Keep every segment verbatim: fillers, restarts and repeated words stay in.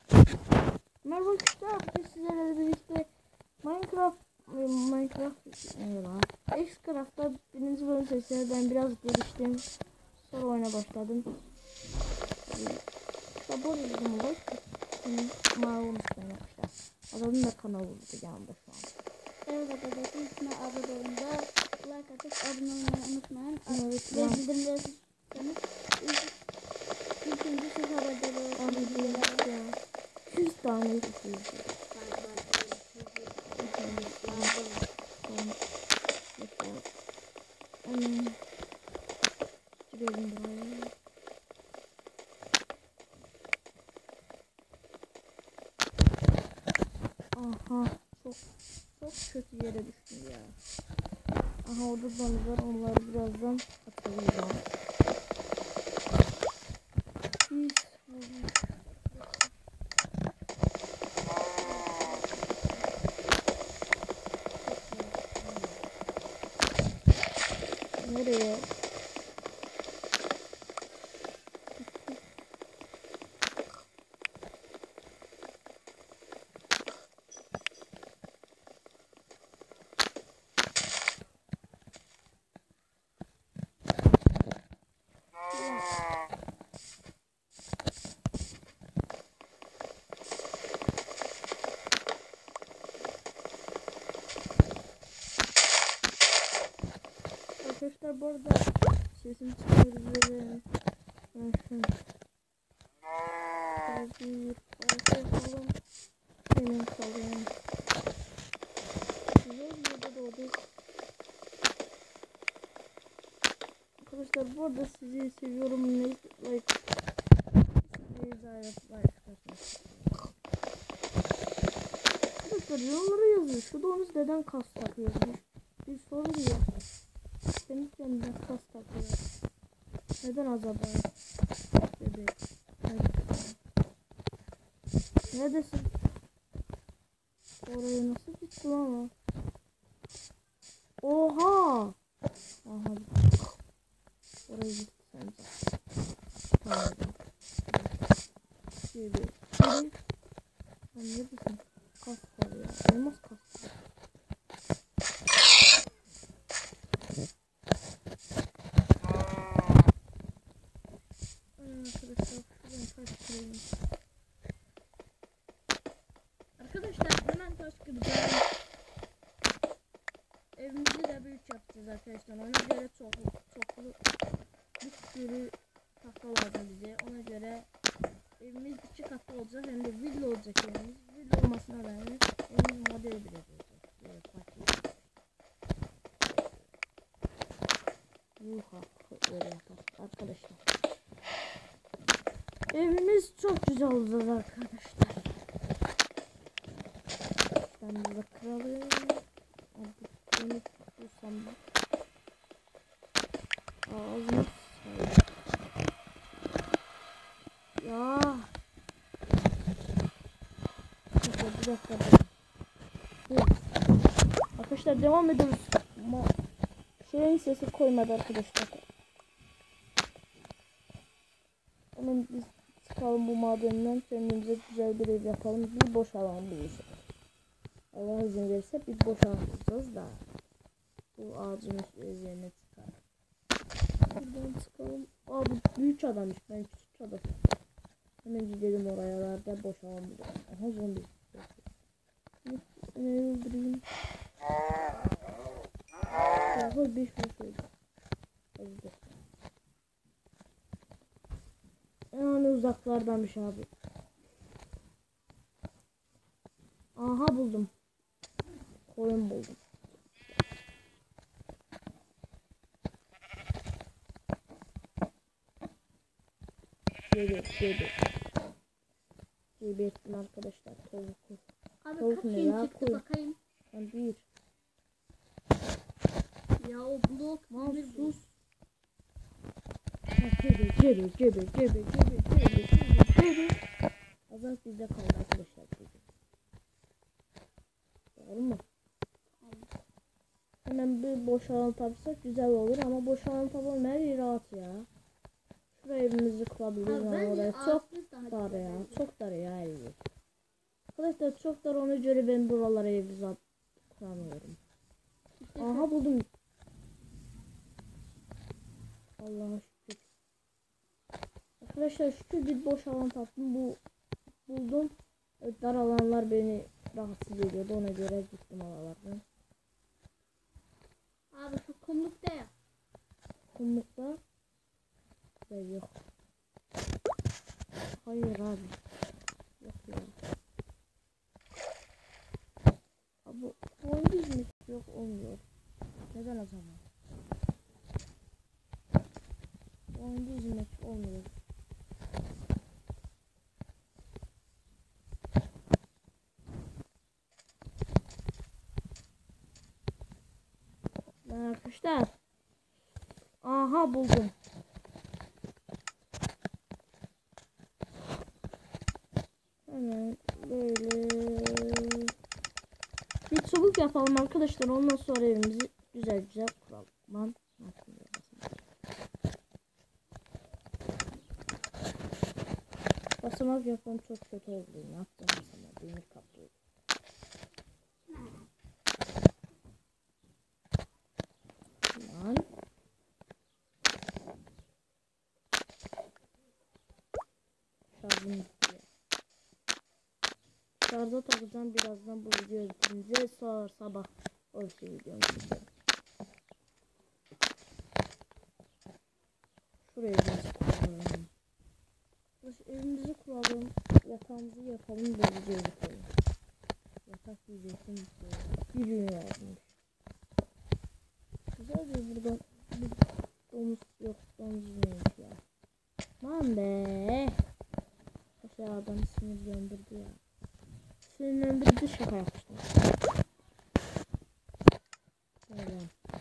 Merhaba arkadaşlar, bugün sizlerle birlikte Minecraft Minecraft ne lan? Xcraft'ta birinci bölüm sesleri ben biraz geliştim. Sonra oyuna başladım. İşte bu dedim olur. Malum işte arkadaşlar. Adamın da kanalı oldu yanımda şu an. Evet arkadaşlar, üstüne abone olun da like atıp abone olmayı unutmayın. Evet, ve bildirimleri tutsanız ilk önce siz haberdar olursunuz. yüz tane izleyeceğim. Hmm. Girelim buraya. Aha, çok çok kötü yere düştüm ya. Aha, orada zombi var, onları birazdan atacağım. Nereye? Arkadaşlar bu arada sesimi çıkıyoruz böyle. Bakın. Bir parça yapalım. Benim kalın. Güzel bir yerde doğduk. Arkadaşlar bu arada sizi seviyorum. Like. Sizi daha like. Arkadaşlar yorumlara yazın. Şurada onu neden kas takıyorsunuz? Bir soru diyor. Senin kendine kas takıyor. Neden acaba? Bebek. Neredesin? Oraya nasıl gittim ama? Oha! Aha. Oraya gitti sence. Tamam. Şöyle. Şöyle. Sen neredesin? Kas var ya. Elmas kas var. Arkadaşlar hemen taş kıracağım. Evimizi de büyük yapacağız arkadaşlar. Ona göre çoklu çoklu bir sürü tahta lazım bize. Ona göre evimiz iki katlı olacak, hem de villa olacak evimiz. Villa olmasına rağmen evimiz modeli bile olacak. Böyle farklı. Yuha, böyle yapalım arkadaşlar. Evimiz çok güzel olacak arkadaşlar. Ben burada kıralım. Hadi bunu tutursam da. Ağzını sayın. Ya. Arkadaşlar bir dakika. Dur. Arkadaşlar devam ediyoruz. Ma Şeyin sesi koymadı arkadaşlar. Onun biz çıkalım bu madenden, kendimize güzel bir ev yapalım. Bir boş alan bulursak. Allah izin verirse bir boş alan bulacağız da. Bu ağacın üzerine çıkalım. Buradan çıkalım. Aa, bu büyük adammış, ben küçük adam. Hemen gidelim oralarda boş alan bulalım. Aha, zombi. Ne öldüreyim? Oha, beş boş oldu. Hadi. Yani uzaklardanmış abi. Aha, buldum. Koyun buldum. Geber, geber. Gebertim arkadaşlar. Tavuk. Abi Tavuk kaç ne yeni ya? çıktı Koy. bakayım. Ben bir. Ya o blok Lan bir sus. Geber, geber, geber, geber, geber, geber, geber, geber. Azar bizde kaldı arkadaşlar. Doğru mu? Hemen bir boş alan tapsak güzel olur ama boş alan tapalım, her yeri at ya. Şuraya evimizi kurabiliriz ama oraya çok dar ya, çok dar ya her yer. Arkadaşlar çok dar, ona göre ben buralara ev kuramıyorum. İşte Aha buldum. Allah'a şükür. Arkadaşlar şükür bir boş alan taktım. Bu buldum. Evet, dar alanlar beni rahatsız ediyordu. Ona göre gittim aralardan. abi şu kumlukta ya. Kumlukta da yok. Hayır abi. Yok ya. Abi oyun dizmiş yok, olmuyor. Neden acaba? Oyun dizmek olmuyor. Arkadaşlar. Aha buldum. Hemen böyle bir çubuk yapalım arkadaşlar. Ondan sonra evimizi güzel güzel kuralım. Lan basamak yapmam çok kötü oldu. Ne yaptım basamak? Demir kaplıydı. Lan. Şarjım bitiyor. Şarja takacağım birazdan, bu video bitince sonra sabah o şey videomu çekerim. Şuraya geçelim. Evimizi kuralım, yatağımızı yapalım, böyle video bitirelim. Yatak diyecektim, bir gün yazmış. Güzel bir buradan bir domuz yok, domuz neymiş ya. Aman be. Aşağıdan sinirlendirdi ya. Sinirlendirdi, şaka yapmıştım. Böyle.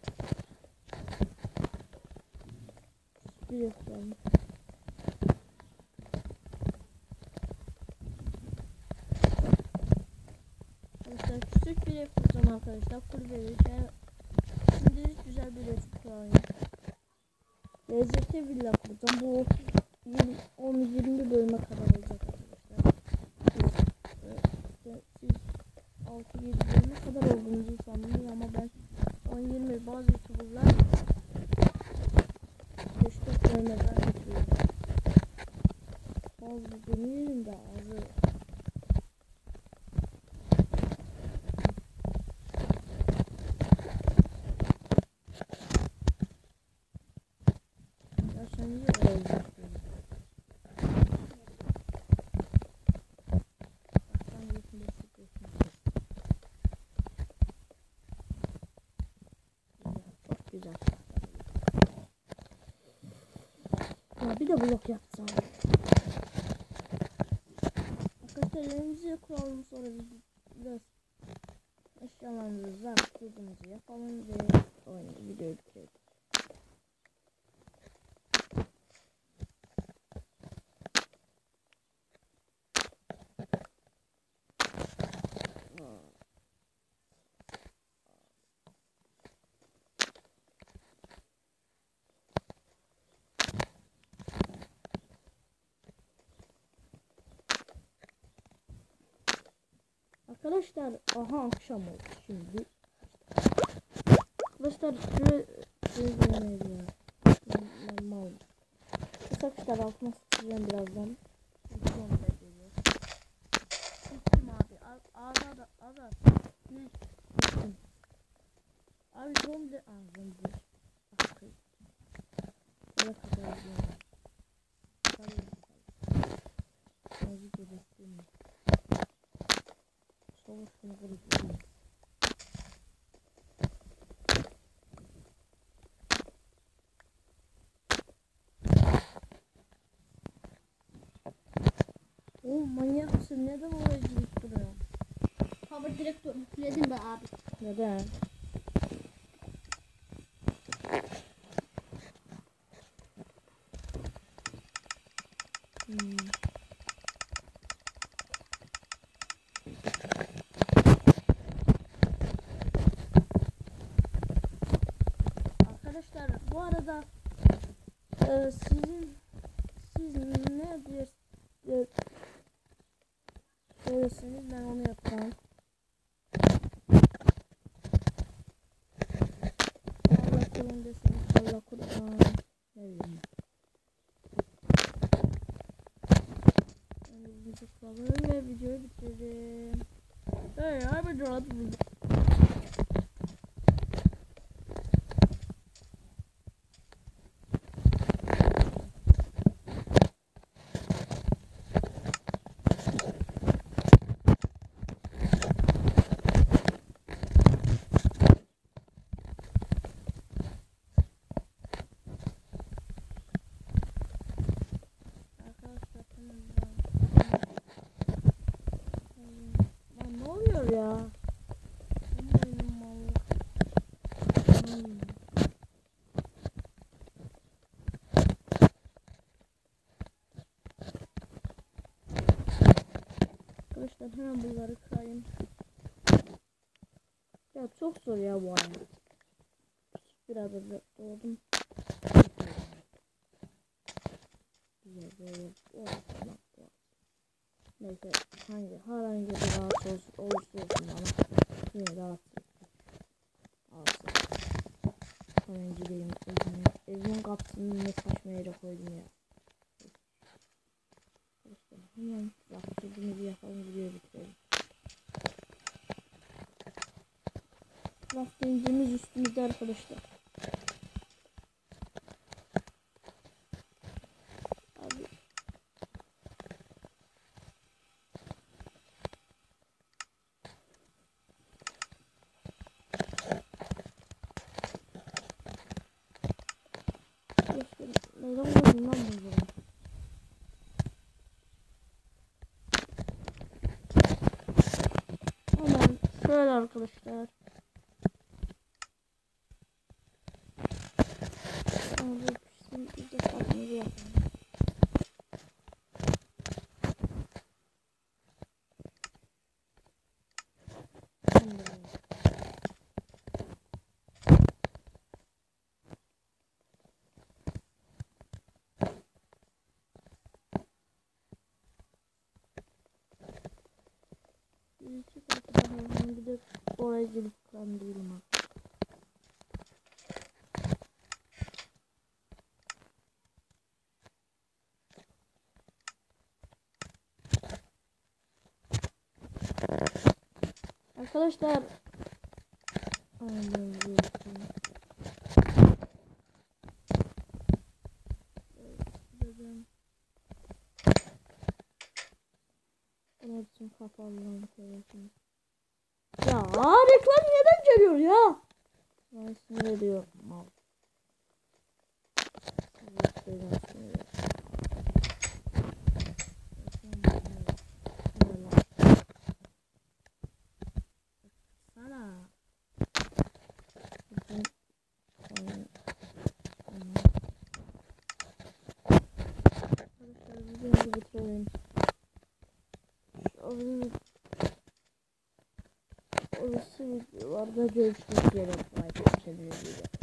Bir yapalım. Arkadaşlar küçük bir ev kuracağım arkadaşlar. Kulübeli şey. Şimdilik güzel bir ev kurayım. Lezzetli villa kuracağım. Bu on yirmi bölüme kadar olacak arkadaşlar. Siz, siz altı yedi bölüme kadar olduğunuzu sanmıyorum ama ben on yirmi, bazı youtuberlar beş dört bölüme kadar getiriyor. Bazı demeyelim de azı. Güzel. Ya bir de blok yapacağım. Arkadaşlar elimizi kuralım, sonra biraz eşyalarımızı zartladığımızı yapalım ve oyunu videoyu bitirelim. Arkadaşlar aha akşam oldu şimdi. Arkadaşlar şöyle şöyle normal. Arkadaşlar altına sıçacağım birazdan. Gittim abi. Ağda da ağda. Ne? Gittim. Abi zombi. Aa zombi. Bakın. Böyle kapatacağım. Tamam. Azıcık göstereyim. Soğuşunu kırıklayayım. Oh manyak mısın? Neden oraya gidip duruyorsun? Power direkt yükledim be abi. Neden? Hmm. Arkadaşlar bu arada e, sizin siz ne diyorsunuz? Söyleseniz ben onu tıkladım ve videoyu bitirdim. Hey abi rahat buldum. Arkadaşlar tamam. Lan ne oluyor ya? Benim mal. Hmm. Arkadaşlar hemen bunları kırayım. Ya çok zor ya bu oyun. Biraz da doğdum. Neyse hangi herhangi bir rahatsız olsun, olursa olsun bana yine rahatsız alsın. Hemen gideyim evime. Evimin kapısını ne saçma yere koydum ya. İşte hemen yaptırdığımızı yapalım, videoyu bitirelim. Lastiğimiz üstümüzde arkadaşlar. Abi. Neden vurdum lan bunu? Hemen şöyle arkadaşlar. Ama bu pişsin, biz de kapımızı yapalım. İki katı daha bir de oraya gelip kandırılım abi. Arkadaşlar Aynen böyle. Bunun için kapalı lan koyuyorsunuz. Ya reklam neden geliyor ya? Ben sinir ediyor. Mal. Sana. Arkadaşlar videomuzu bitirelim. Orası videolarda görüşmek üzere. Like, kendinize iyi bakın.